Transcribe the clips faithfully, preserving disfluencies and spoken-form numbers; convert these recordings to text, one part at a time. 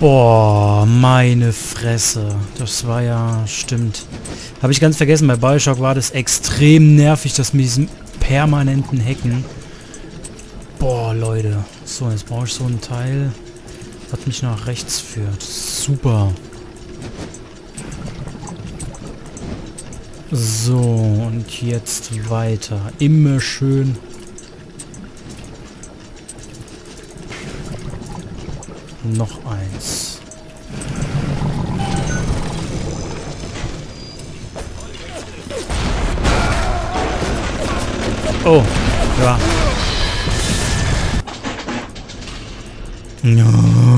Oh, meine Fresse. Das war ja... Stimmt. Habe ich ganz vergessen. Bei Bioshock war das extrem nervig, das mit diesem permanenten Hacken. Boah, Leute. So, jetzt brauche ich so ein Teil, was mich nach rechts führt. Super. So, und jetzt weiter. Immer schön. Noch eins. Oh, ja. Ja.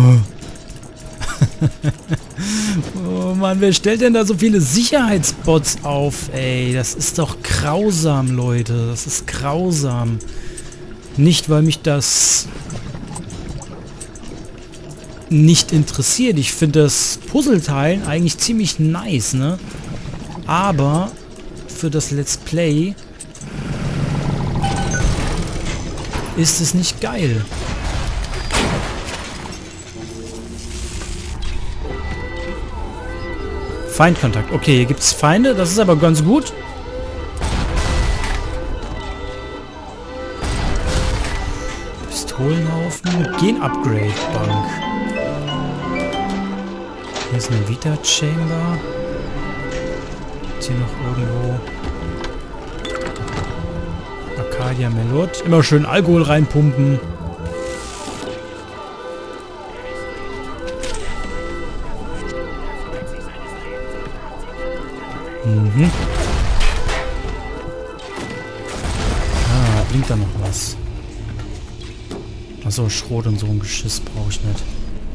Oh Mann, wer stellt denn da so viele Sicherheitsbots auf, ey? Das ist doch grausam, Leute. Das ist grausam. Nicht, weil mich das nicht interessiert. Ich finde das Puzzleteilen eigentlich ziemlich nice, ne? Aber für das Let's Play ist es nicht geil. Feindkontakt. Okay, hier gibt es Feinde. Das ist aber ganz gut. Pistolenhaufen. Gen-Upgrade-Bank. Hier ist eine Vita-Chamber. Ist hier noch irgendwo... Arcadia Melot. Immer schön Alkohol reinpumpen. Mhm. Ah, blinkt da noch was. Achso, Schrot und so ein Geschiss brauche ich nicht.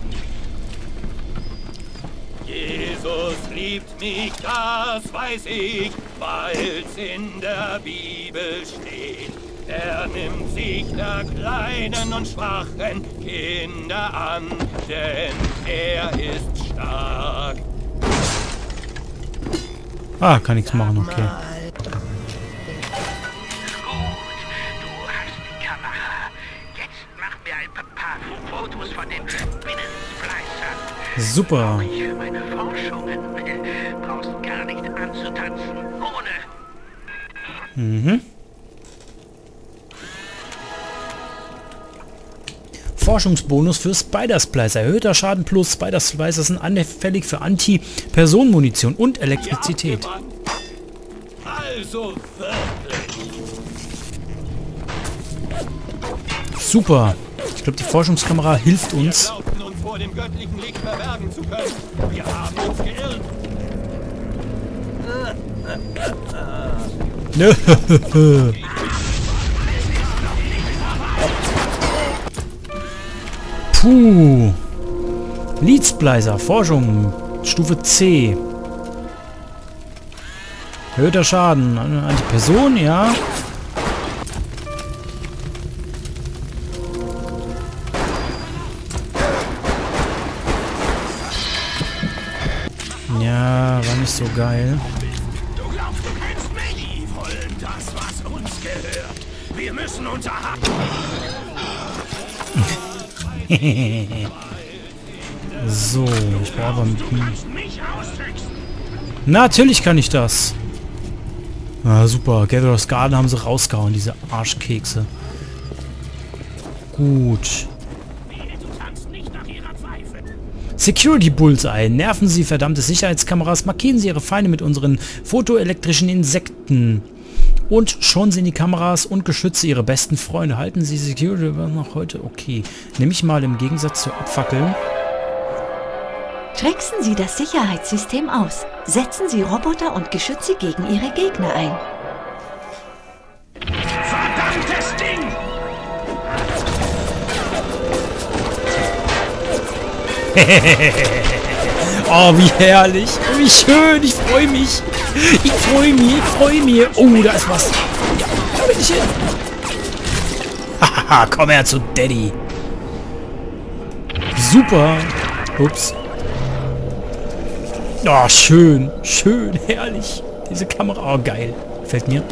Jesus liebt mich, das weiß ich, weil's in der Bibel steht. Er nimmt sich der kleinen und schwachen Kinder an, denn er ist stark. Ah, kann nichts machen, okay. Gut, du hast die Kamera. Jetzt mach mir ein paar Fotos von den Spinnenfleißern. Super. Ich für meine Forschungen. Brauchst gar nicht anzutanzen. Ohne. Mhm. Forschungsbonus für Spider-Splice. Erhöhter Schaden plus Spider-Splicer sind anfällig für Anti-Personenmunition und Elektrizität. Also wirklich. Super. Ich glaube, die Forschungskamera hilft uns. Wir glaubten, uns vor dem göttlichen Licht verbergen zu können. Wir haben uns geirrt. Puh. Lead-Splicer, Forschung, Stufe C. Erhöhter Schaden an die Person, ja. Ja, war nicht so geil. Du glaubst, du kennst mich? Die wollen das, was uns gehört. Wir müssen unser Hack. So, ich brauche aber mit ihm. Natürlich kann ich das. Ah, super. Gatherer's Garden haben sie rausgehauen, diese Arschkekse. Gut. Security Bullseye. Nerven Sie verdammte Sicherheitskameras. Markieren Sie Ihre Feinde mit unseren photoelektrischen Insekten. Und schon sind die Kameras und Geschütze Ihre besten Freunde. Halten Sie Security noch heute? Okay. Nehme ich mal im Gegensatz zu Abfackeln. Tricksen Sie das Sicherheitssystem aus. Setzen Sie Roboter und Geschütze gegen Ihre Gegner ein. Verdammtes Ding! Oh, wie herrlich. Wie schön. Ich freue mich. Ich freue mich. Ich freue mich. Oh, da ist was. Ja, da bin ich hin. Haha, komm her zu Daddy. Super. Ups. Oh, schön. Schön. Herrlich. Diese Kamera. Oh, geil. Gefällt mir.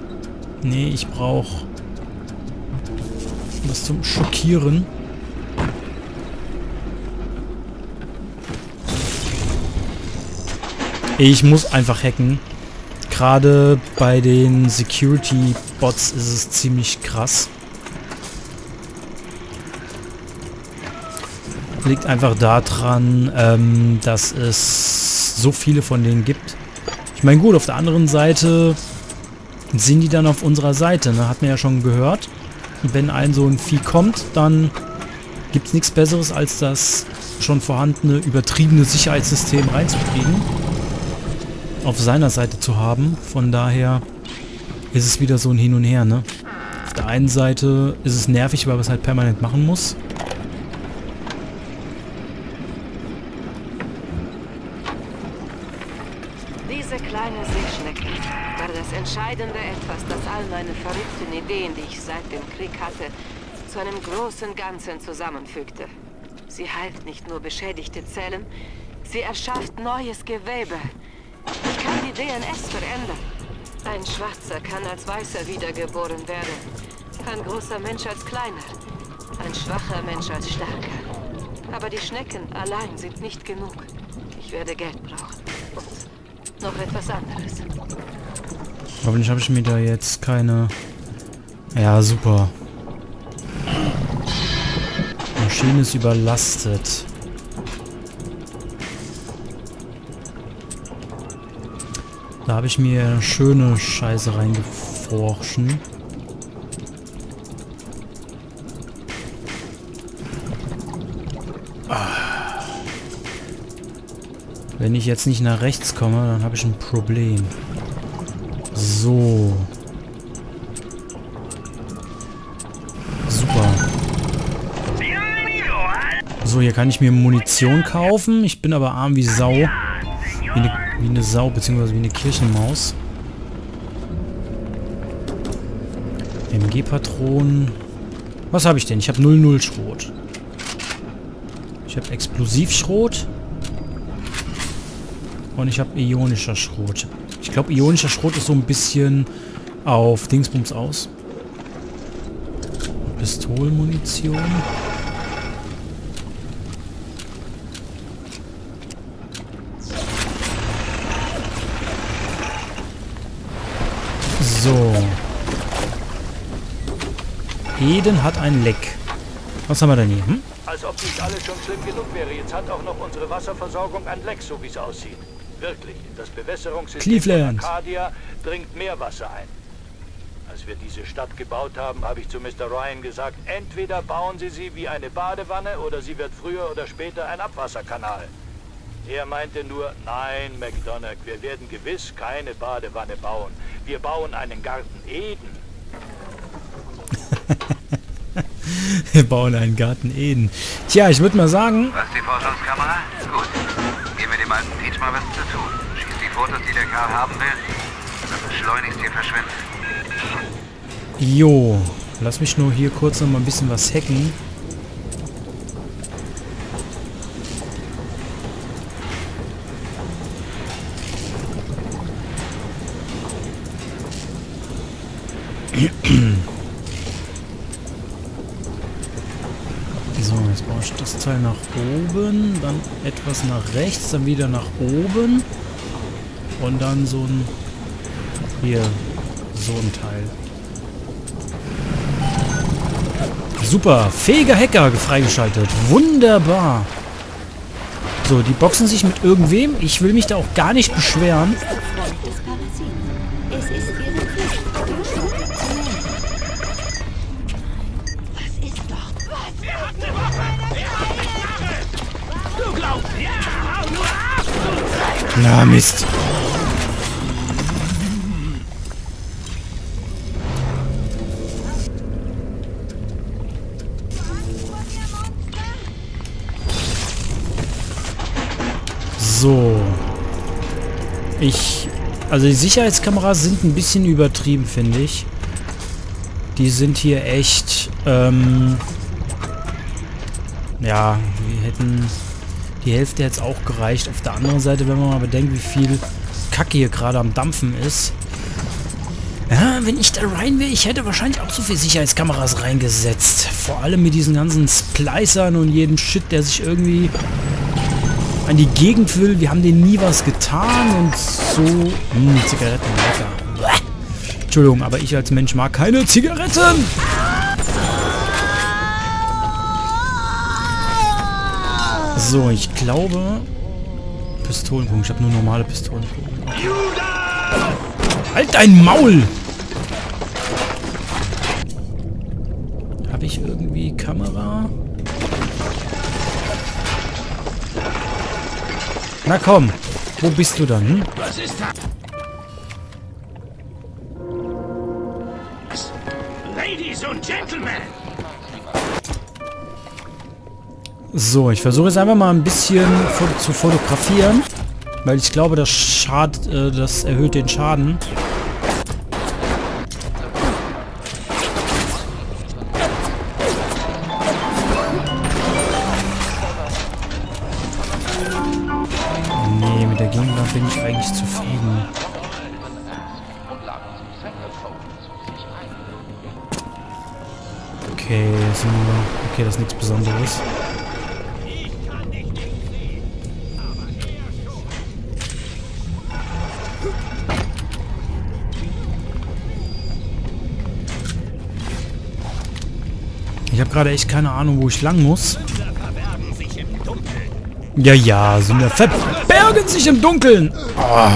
Nee, ich brauche was zum Schockieren. Ich muss einfach hacken. Gerade bei den Security-Bots ist es ziemlich krass. Liegt einfach daran, ähm, dass es so viele von denen gibt. Ich meine, gut, auf der anderen Seite sind die dann auf unserer Seite, ne? Hat man ja schon gehört. Und wenn ein so ein Vieh kommt, dann gibt es nichts Besseres, als das schon vorhandene, übertriebene Sicherheitssystem reinzukriegen. Auf seiner Seite zu haben. Von daher ist es wieder so ein Hin und Her, ne? Auf der einen Seite ist es nervig, weil man es halt permanent machen muss. Diese kleine Seeschnecke war das entscheidende Etwas, das all meine verrückten Ideen, die ich seit dem Krieg hatte, zu einem großen Ganzen zusammenfügte. Sie heilt nicht nur beschädigte Zellen, sie erschafft neues Gewebe. Ich kann die D N S verändern. Ein Schwarzer kann als Weißer wiedergeboren werden. Ein großer Mensch als kleiner. Ein schwacher Mensch als starker. Aber die Schnecken allein sind nicht genug. Ich werde Geld brauchen. Und noch etwas anderes. Hoffentlich habe ich mir da jetzt keine... Ja, super. Die Maschine ist überlastet. Da habe ich mir schöne Scheiße reingeforschen. Ah. Wenn ich jetzt nicht nach rechts komme, dann habe ich ein Problem. So. Super. So, hier kann ich mir Munition kaufen. Ich bin aber arm wie Sau. Wie eine, wie eine Sau, beziehungsweise wie eine Kirchenmaus. M G-Patronen. Was habe ich denn? Ich habe null null Schrot. Ich habe Explosivschrot. Und ich habe ionischer Schrot. Ich glaube, ionischer Schrot ist so ein bisschen auf Dingsbums aus. Pistolenmunition. So. Eden hat ein Leck. Was haben wir denn hier? Hm? Als ob nicht alles schon schlimm genug wäre. Jetzt hat auch noch unsere Wasserversorgung ein Leck, so wie es aussieht. Wirklich, das Bewässerungssystem Cleveland. von Arcadia dringt mehr Wasser ein. Als wir diese Stadt gebaut haben, habe ich zu Mister Ryan gesagt, entweder bauen Sie sie wie eine Badewanne oder sie wird früher oder später ein Abwasserkanal. Er meinte nur, nein, McDonagh, wir werden gewiss keine Badewanne bauen. Wir bauen einen Garten Eden. Wir bauen einen Garten Eden. Tja, ich würde mal sagen... Was die Forschungskamera? Gut. Geben wir dem alten Peach mal was zu tun. Schieß die Fotos, die der Karl haben will. Dann beschleunigst hier verschwinden. Jo. Lass mich nur hier kurz noch mal ein bisschen was hacken. So, jetzt baue ich das Teil nach oben, dann etwas nach rechts, dann wieder nach oben und dann so ein, hier, so ein Teil. Super, fähiger Hacker freigeschaltet, wunderbar. So, die boxen sich mit irgendwem, ich will mich da auch gar nicht beschweren. Es ist ihre Pflicht, den Schutz zu nehmen. Was ist dort? Wir hatten eine Waffe! Du glaubst, ja, hau nur ab! Na, Mist. So. Ich... Also die Sicherheitskameras sind ein bisschen übertrieben, finde ich. Die sind hier echt... Ähm, ja, wir hätten... Die Hälfte jetzt auch gereicht. Auf der anderen Seite, wenn man mal bedenkt, wie viel Kacke hier gerade am Dampfen ist. Ja, wenn ich da rein wäre, ich hätte wahrscheinlich auch so viel Sicherheitskameras reingesetzt. Vor allem mit diesen ganzen Splicern und jedem Shit, der sich irgendwie an die Gegend will. Wir haben denen nie was getan und so... Hm, Zigaretten, lecker. Entschuldigung, aber ich als Mensch mag keine Zigaretten. So, ich glaube... Pistolenkugeln. Ich habe nur normale Pistolenkugeln. Halt dein Maul! Habe ich irgendwie Kamera? Na komm, wo bist du dann? Hm? Was ist das? Ladies und Gentlemen! So, ich versuche jetzt einfach mal ein bisschen zu fotografieren, weil ich glaube, das schadet, äh, das erhöht den Schaden. Nee, mit der Gegenwart bin ich eigentlich zufrieden. Okay, das ist nur, okay, das ist nichts Besonderes. Ich habe gerade echt keine Ahnung, wo ich lang muss. Ja, ja, Sünder verbergen sich im Dunkeln. Oh,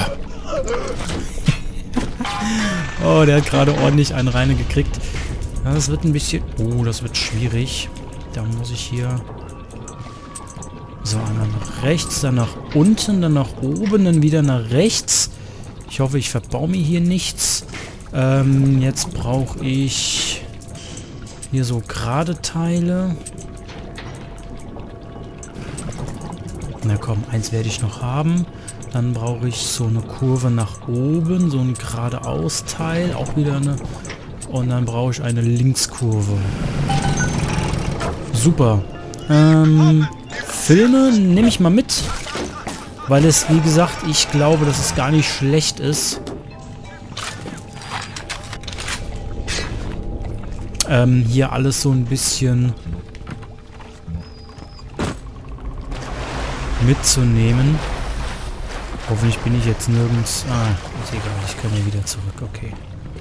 oh der hat gerade ordentlich einen reine gekriegt. Ja, das wird ein bisschen... Oh, das wird schwierig. Da muss ich hier... So, einmal nach rechts, dann nach unten, dann nach oben, dann wieder nach rechts. Ich hoffe, ich verbaue mir hier nichts. Ähm, jetzt brauche ich... Hier so gerade Teile. Na komm, eins werde ich noch haben. Dann brauche ich so eine Kurve nach oben, so ein geradeaus Teil, auch wieder eine. Und dann brauche ich eine Linkskurve. Super. Ähm, Filme nehme ich mal mit, weil es, wie gesagt, ich glaube, dass es gar nicht schlecht ist. Ähm, hier alles so ein bisschen mitzunehmen. Hoffentlich bin ich jetzt nirgends... Ah, ist egal, ich kann ja wieder zurück, okay.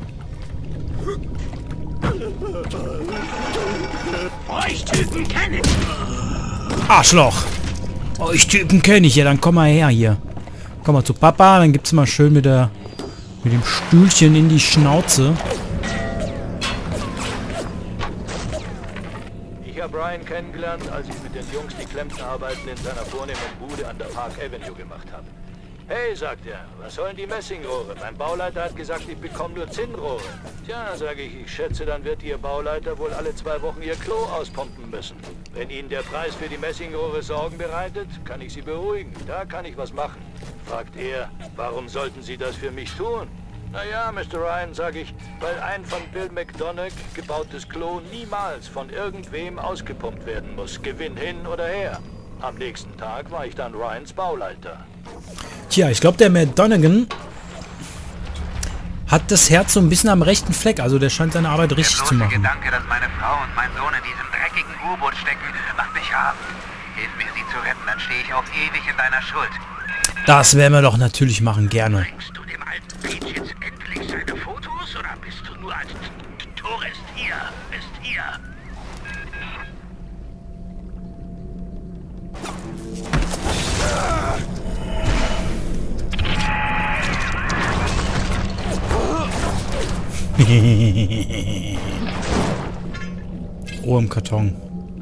Euch Typen kenne ich! Arschloch! Euch Typen kenne ich, ja, dann komm mal her hier. Komm mal zu Papa, dann gibt's mal schön mit der mit dem Stühlchen in die Schnauze. Ich habe Ryan kennengelernt, als ich mit den Jungs die Klempnerarbeiten in seiner vornehmen Bude an der Park Avenue gemacht habe. Hey, sagt er, was sollen die Messingrohre? Mein Bauleiter hat gesagt, ich bekomme nur Zinnrohre. Tja, sage ich, ich schätze, dann wird Ihr Bauleiter wohl alle zwei Wochen Ihr Klo auspumpen müssen. Wenn Ihnen der Preis für die Messingrohre Sorgen bereitet, kann ich Sie beruhigen. Da kann ich was machen. Fragt er, warum sollten Sie das für mich tun? Naja, Mister Ryan, sage ich, weil ein von Bill McDonough gebautes Klo niemals von irgendwem ausgepumpt werden muss. Gewinn hin oder her. Am nächsten Tag war ich dann Ryans Bauleiter. Tja, ich glaube, der Matt Donegan hat das Herz so ein bisschen am rechten Fleck. Also der scheint seine Arbeit richtig der zu machen. Der Gedanke, dass meine Frau und mein Sohn in diesem dreckigen U-Boot stecken, macht mich hart. Hilf mir, sie zu retten, dann stehe ich auf ewig in deiner Schuld. Das werden wir doch natürlich machen, gerne. Bringst du dem alten Pete jetzt endlich seine Fotos oder bist du nur als Tourist hier? Bist hier? Roh im Karton.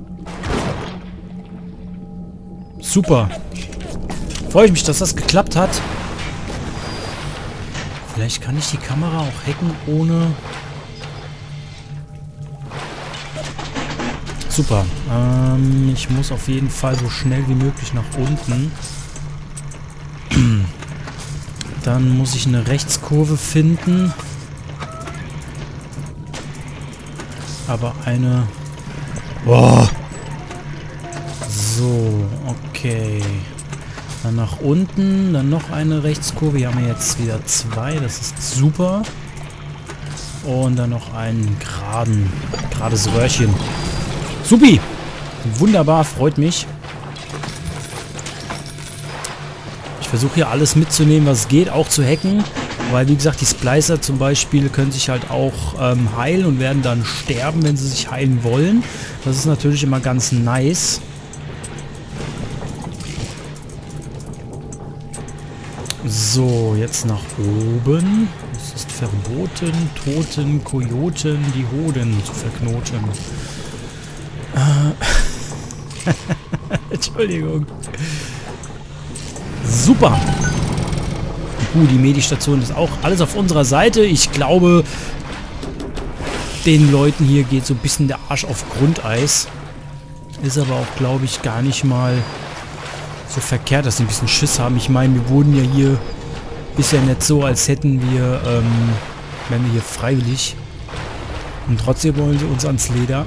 Super. Freue ich mich, dass das geklappt hat. Vielleicht kann ich die Kamera auch hacken ohne... Super. Ähm, ich muss auf jeden Fall so schnell wie möglich nach unten. Dann muss ich eine Rechtskurve finden. Aber eine... Boah. So, okay. Dann nach unten, dann noch eine Rechtskurve. Hier haben wir jetzt wieder zwei, das ist super. Und dann noch einen geraden, gerades Röhrchen. Supi! Wunderbar, freut mich. versuche hier alles mitzunehmen, was geht, auch zu hacken. Weil, wie gesagt, die Splicer zum Beispiel können sich halt auch ähm, heilen und werden dann sterben, wenn sie sich heilen wollen. Das ist natürlich immer ganz nice. So, jetzt nach oben. Es ist verboten, Toten, Kojoten, die Hoden zu verknoten. Äh Entschuldigung. Super. Gut, die Medistation ist auch alles auf unserer Seite. Ich glaube, den Leuten hier geht so ein bisschen der Arsch auf Grundeis. Ist aber auch, glaube ich, gar nicht mal so verkehrt, dass sie ein bisschen Schiss haben. Ich meine, wir wurden ja hier bisher nicht so, als hätten wir, ähm, wären wir hier freiwillig. Und trotzdem wollen sie uns ans Leder.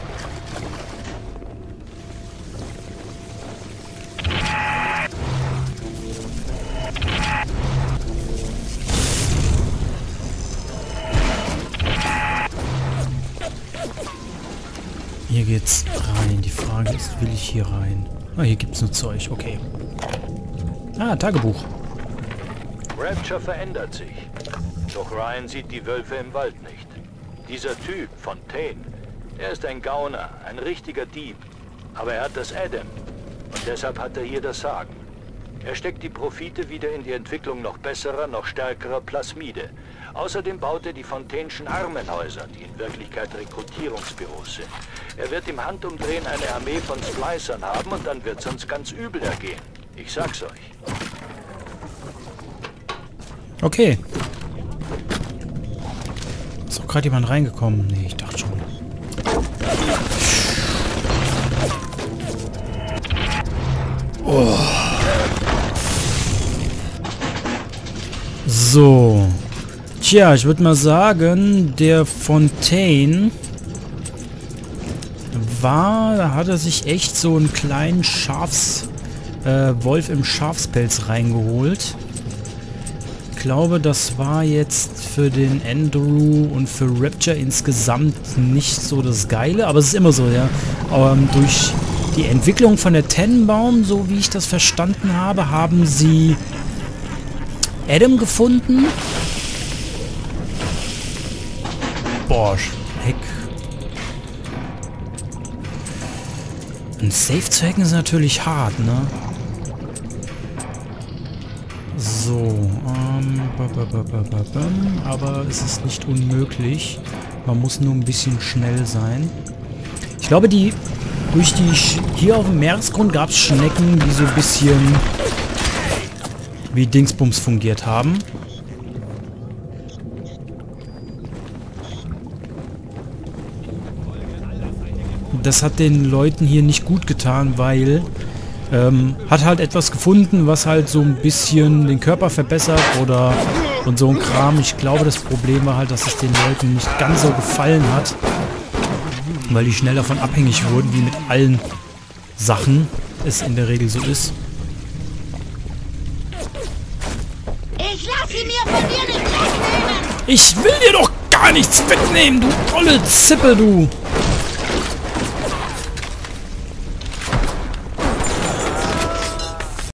Hier geht's rein. Die Frage ist, will ich hier rein? Ah, hier gibt's nur Zeug. Okay. Ah, Tagebuch. Rapture verändert sich. Doch Ryan sieht die Wölfe im Wald nicht. Dieser Typ, Fontaine, er ist ein Gauner, ein richtiger Dieb. Aber er hat das Adam. Und deshalb hat er hier das Sagen. Er steckt die Profite wieder in die Entwicklung noch besserer, noch stärkerer Plasmide. Außerdem baut er die Fontaine'schen Armenhäuser, die in Wirklichkeit Rekrutierungsbüros sind. Er wird im Handumdrehen eine Armee von Splicern haben und dann wird es uns ganz übel ergehen. Ich sag's euch. Okay. Ist auch gerade jemand reingekommen? Nee, ich dachte schon. Oh. So. Tja, ich würde mal sagen, der Fontaine war, da hat er sich echt so einen kleinen Schafs, äh, Wolf im Schafspelz reingeholt. Ich glaube, das war jetzt für den Andrew und für Rapture insgesamt nicht so das Geile, aber es ist immer so, ja. Ähm, durch die Entwicklung von der Tannenbaum, so wie ich das verstanden habe, haben sie Adam gefunden. Boah, Heck. Ein Safe zu hacken ist natürlich hart, ne? So, ähm, aber es ist nicht unmöglich. Man muss nur ein bisschen schnell sein. Ich glaube, die durch die Sch hier auf dem Meeresgrund gab es Schnecken, die so ein bisschen wie Dingsbums fungiert haben. Das hat den Leuten hier nicht gut getan, weil ähm, hat halt etwas gefunden, was halt so ein bisschen den Körper verbessert oder und so ein Kram. Ich glaube, das Problem war halt, dass es den Leuten nicht ganz so gefallen hat, weil die schnell davon abhängig wurden, wie mit allen Sachen es in der Regel so ist. Ich lasse mir von dir nichts wegnehmen! Ich will dir doch gar nichts wegnehmen, du olle Zippe, du!